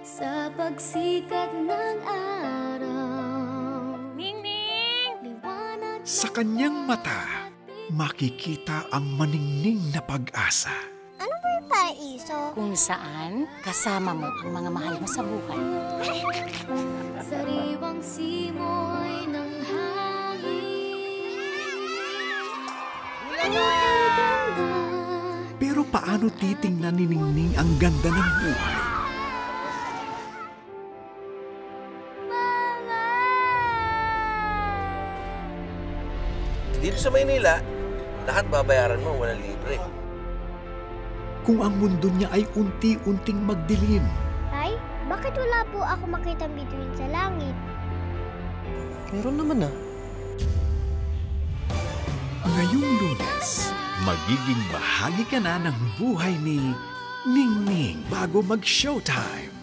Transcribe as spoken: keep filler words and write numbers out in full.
Sa pagsikat ng araw, Ningning! Liwanag Sa kanyang mata, makikita ang maningning na pag-asa. Ano ba yung paraiso? Kung saan kasama mo ang mga mahal mo sa buhay. sariwang simoy ng hangin. Kay ganda, Pero paano titingnan ni Ningning ang ganda ng buhay? Dito sa Maynila, lahat babayaran mo, walang libre. Kung ang mundo niya ay unti-unting magdilim, Tay, bakit wala po ako makitang bituin sa langit? Meron naman ah. ngayong Lunes, magiging bahagi ka na ng buhay ni Ningning bago mag-showtime.